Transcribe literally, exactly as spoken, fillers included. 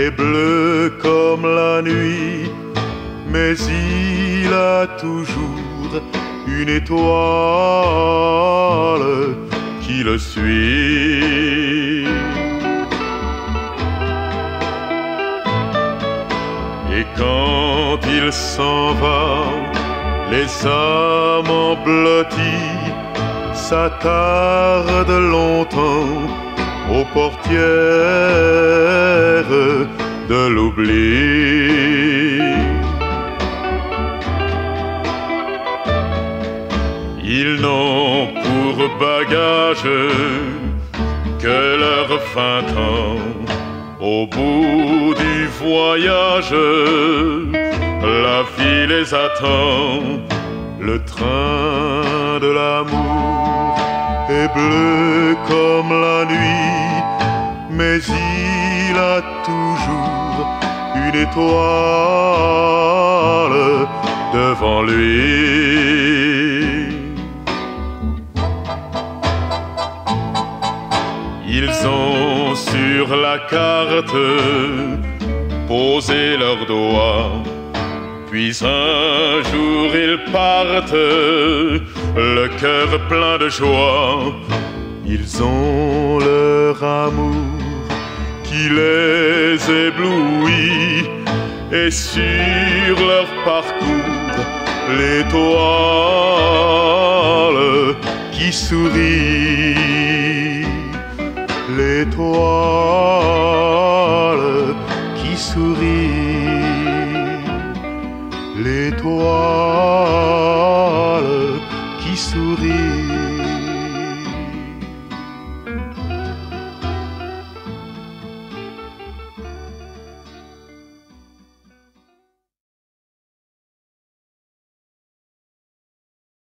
est bleu comme la nuit, mais il a toujours une étoile qui le suit. Et quand il s'en va, les âmes blotties s'attardent longtemps aux portières de l'oubli. Ils n'ont pour bagage que leur vingt ans. Au bout du voyage, la vie les attend. Le train de l'amour est bleu comme la nuit, mais il a toujours une étoile devant lui. Ils ont sur la carte posé leurs doigts, puis un jour ils partent, le cœur plein de joie. Ils ont leur amour qui les éblouit, et sur leur parcours l'étoile qui sourit. L'étoile qui sourit, l'étoile qui sourit.